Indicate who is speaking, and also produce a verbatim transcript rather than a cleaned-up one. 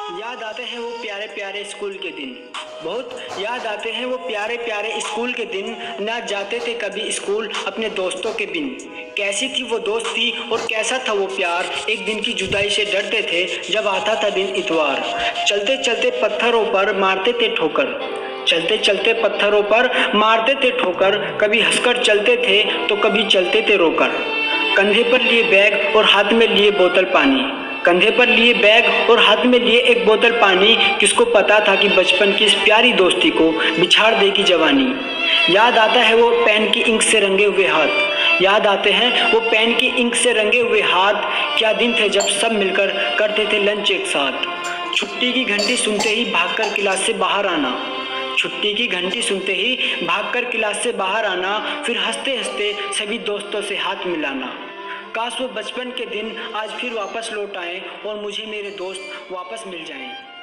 Speaker 1: याद आते हैं वो प्यारे प्यारे स्कूल के दिन। बहुत याद आते हैं वो प्यारे प्यारे स्कूल के दिन। ना जाते थे कभी स्कूल अपने दोस्तों के बिन। कैसी थी वो दोस्ती और कैसा था वो प्यार। एक दिन की जुदाई से डरते थे जब आता था दिन इतवार। चलते चलते पत्थरों पर मारते थे ठोकर। चलते चलते पत्थरों पर मारते थे ठोकर। कभी हंसकर चलते थे तो कभी चलते थे रोकर। कंधे पर लिए बैग और हाथ में लिए बोतल पानी। कंधे पर लिए बैग और हाथ में लिए एक बोतल पानी। किसको पता था कि बचपन की इस प्यारी दोस्ती को बिछाड़ देगी जवानी। याद आता है वो पेन की इंक से रंगे हुए हाथ। याद आते हैं वो पेन की इंक से रंगे हुए हाथ। क्या दिन थे जब सब मिलकर करते थे लंच एक साथ। छुट्टी की घंटी सुनते ही भागकर क्लास से बाहर आना। छुट्टी की घंटी सुनते ही भागकर क्लास से बाहर आना। फिर हंसते हंसते सभी दोस्तों से हाथ मिलाना। काश वो बचपन के दिन आज फिर वापस लौट आएं और मुझे मेरे दोस्त वापस मिल जाएं।